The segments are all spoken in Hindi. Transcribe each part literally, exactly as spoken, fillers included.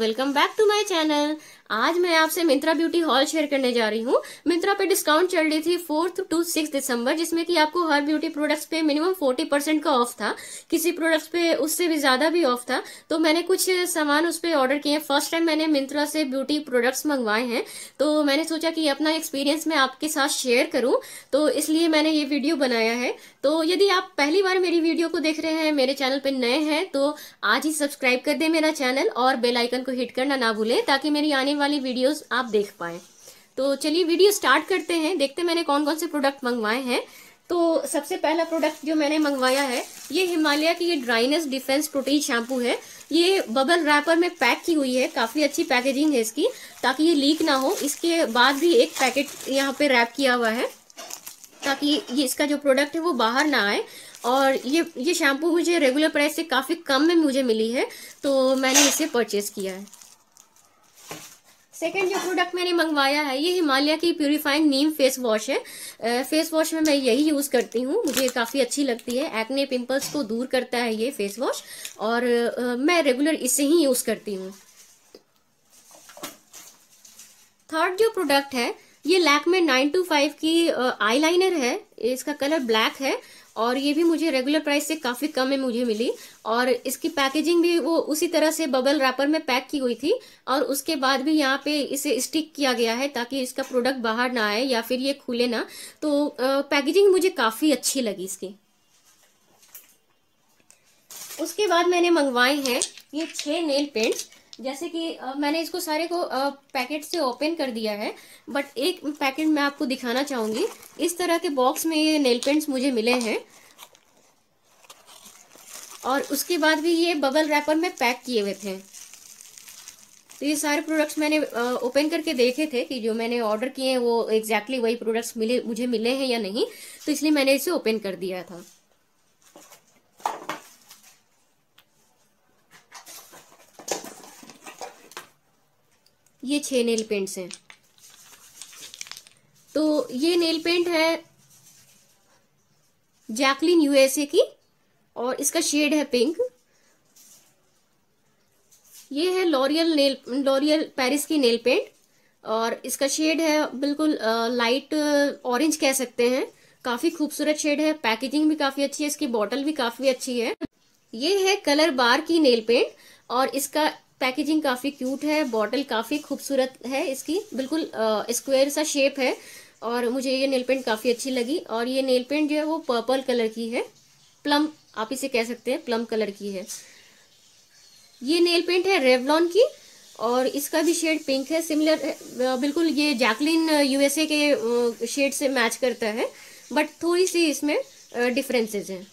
Welcome back to my channel. आज मैं आपसे मिंत्रा ब्यूटी हॉल शेयर करने जा रही हूँ। मिंत्रा पे डिस्काउंट चल रही थी फोर्थ टू सिक्स दिसंबर, जिसमें कि आपको हर ब्यूटी प्रोडक्ट्स पे मिनिमम फोर्टी परसेंट का ऑफ था। किसी प्रोडक्ट्स पे उससे भी ज्यादा भी ऑफ था। तो मैंने कुछ सामान उस पर ऑर्डर किए। फर्स्ट टाइम मैंने मिंत्रा से ब्यूटी प्रोडक्ट्स मंगवाए हैं, तो मैंने सोचा कि अपना एक्सपीरियंस मैं आपके साथ शेयर करूँ, तो इसलिए मैंने ये वीडियो बनाया है। तो यदि आप पहली बार मेरी वीडियो को देख रहे हैं, मेरे चैनल पे नए हैं, तो आज ही सब्सक्राइब कर दें मेरा चैनल और बेल आइकन को हिट करना ना भूलें, ताकि मेरी आने वाली वीडियोस आप देख पाएं। तो चलिए वीडियो स्टार्ट करते हैं। देखते हैं मैंने कौन कौन से प्रोडक्ट मंगवाए हैं। तो सबसे पहला प्रोडक्ट जो मैंने मंगवाया है, ये हिमालय की ये ड्राइनेस डिफेंस प्रोटीन शैम्पू है। ये बबल रैपर में पैक की हुई है, काफी अच्छी पैकेजिंग है इसकी, ताकि ये लीक ना हो। इसके बाद भी एक पैकेट यहाँ पे रैप किया हुआ है, ताकि ये इसका जो प्रोडक्ट है वो बाहर ना आए। और ये ये शैम्पू मुझे रेगुलर प्राइस से काफी कम में मुझे मिली है, तो मैंने इसे परचेज किया है। सेकेंड जो प्रोडक्ट मैंने मंगवाया है, ये हिमालय की प्यूरिफाइंग नीम फेस वॉश है। फेस वॉश में मैं यही यूज करती हूँ, मुझे काफी अच्छी लगती है। एक्ने पिंपल्स को दूर करता है ये फेस वॉश, और आ, मैं रेगुलर इसे ही यूज करती हूँ। थर्ड जो प्रोडक्ट है, ये लैक्मे नाइन टू फाइव की आईलाइनर है। इसका कलर ब्लैक है, और ये भी मुझे रेगुलर प्राइस से काफी कम में मुझे मिली। और इसकी पैकेजिंग भी वो उसी तरह से बबल रैपर में पैक की हुई थी, और उसके बाद भी यहाँ पे इसे स्टिक किया गया है, ताकि इसका प्रोडक्ट बाहर ना आए या फिर ये खुले ना। तो पैकेजिंग मुझे काफी अच्छी लगी इसकी। उसके बाद मैंने मंगवाए हैं ये छह नेल पेंट्स। जैसे कि आ, मैंने इसको सारे को आ, पैकेट से ओपन कर दिया है, बट एक पैकेट मैं आपको दिखाना चाहूंगी। इस तरह के बॉक्स में ये नेल पेंट्स मुझे मिले हैं, और उसके बाद भी ये बबल रैपर में पैक किए हुए थे। तो ये सारे प्रोडक्ट्स मैंने ओपन करके देखे थे कि जो मैंने ऑर्डर किए हैं वो एग्जैक्टली वही प्रोडक्ट्स मिले मुझे मिले हैं या नहीं, तो इसलिए मैंने इसे ओपन कर दिया था। ये छह नेल पेंट्स हैं। तो ये नेल पेंट है जैकलिन यूएसए की, और इसका शेड है पिंक। ये है लॉरियल नेल लॉरियल पेरिस की नेल पेंट, और इसका शेड है बिल्कुल लाइट ऑरेंज कह सकते हैं। काफी खूबसूरत शेड है, पैकेजिंग भी काफी अच्छी है, इसकी बॉटल भी काफी अच्छी है। ये है कलर बार की नेल पेंट, और इसका पैकेजिंग काफी क्यूट है, बॉटल काफी खूबसूरत है, इसकी बिल्कुल स्क्वायर सा शेप है, और मुझे ये नेल पेंट काफी अच्छी लगी। और ये नेल पेंट जो है वो पर्पल कलर की है, प्लम आप इसे कह सकते हैं, प्लम कलर की है। ये नेल पेंट है रेवलॉन की, और इसका भी शेड पिंक है, सिमिलर बिल्कुल ये जैकलिन यूएसए के शेड से मैच करता है, बट थोड़ी सी इसमें डिफरेंसेस हैं।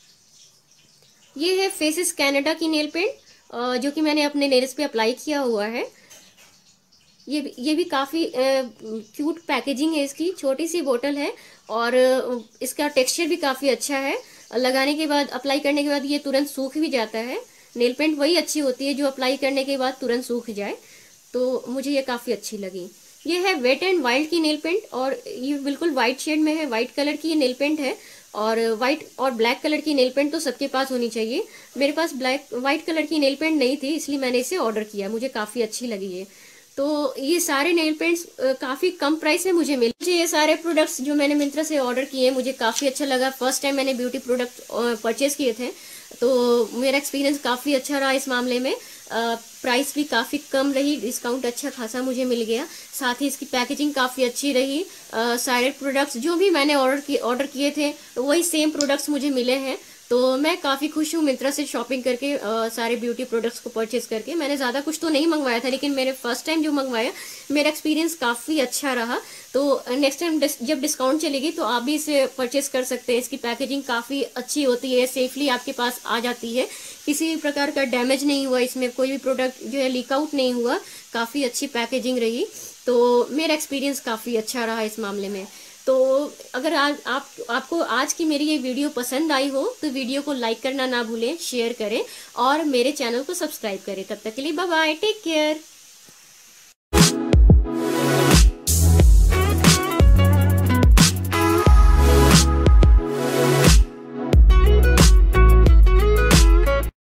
ये है फेसेस कनाडा की नेल पेंट, जो कि मैंने अपने नेल्स पे अप्लाई किया हुआ है। ये ये भी काफी क्यूट पैकेजिंग है इसकी, छोटी सी बोतल है, और इसका टेक्सचर भी काफी अच्छा है। लगाने के बाद, अप्लाई करने के बाद ये तुरंत सूख भी जाता है। नेल पेंट वही अच्छी होती है जो अप्लाई करने के बाद तुरंत सूख जाए, तो मुझे ये काफी अच्छी लगी। ये है वेट एंड वाइल्ड की नेल पेंट, और ये बिल्कुल व्हाइट शेड में है, व्हाइट कलर की नेल पेंट है। और व्हाइट और ब्लैक कलर की नेल पेंट तो सबके पास होनी चाहिए। मेरे पास ब्लैक व्हाइट कलर की नेल पेंट नहीं थी, इसलिए मैंने इसे ऑर्डर किया। मुझे काफी अच्छी लगी ये। तो ये सारे नेल पेंट्स काफी कम प्राइस में मुझे मिले। मुझे ये सारे प्रोडक्ट्स जो मैंने मिंत्रा से ऑर्डर किए मुझे काफी अच्छा लगा। फर्स्ट टाइम मैंने ब्यूटी प्रोडक्ट परचेज किए थे, तो मेरा एक्सपीरियंस काफी अच्छा रहा इस मामले में। प्राइस भी काफी कम रही, डिस्काउंट अच्छा खासा मुझे मिल गया। साथ ही इसकी पैकेजिंग काफी अच्छी रही। आ, सारे प्रोडक्ट्स जो भी मैंने ऑर्डर किए ऑर्डर किए थे वही सेम प्रोडक्ट्स मुझे मिले हैं, तो मैं काफी खुश हूँ मिंत्रा से शॉपिंग करके, आ, सारे ब्यूटी प्रोडक्ट्स को परचेज करके। मैंने ज्यादा कुछ तो नहीं मंगवाया था, लेकिन मेरे फर्स्ट टाइम जो मंगवाया मेरा एक्सपीरियंस काफी अच्छा रहा। तो नेक्स्ट टाइम जब डिस्काउंट चलेगी तो आप भी इसे परचेज कर सकते हैं। इसकी पैकेजिंग काफी अच्छी होती है, सेफली आपके पास आ जाती है, किसी प्रकार का डैमेज नहीं हुआ, इसमें कोई भी प्रोडक्ट जो है लीक आउट नहीं हुआ, काफी अच्छी पैकेजिंग रही। तो मेरा एक्सपीरियंस काफी अच्छा रहा इस मामले में। तो अगर आज आप आपको आज की मेरी ये वीडियो पसंद आई हो, तो वीडियो को लाइक करना ना भूलें, शेयर करें, और मेरे चैनल को सब्सक्राइब करें। तब तक के लिए बाय बाय, टेक केयर।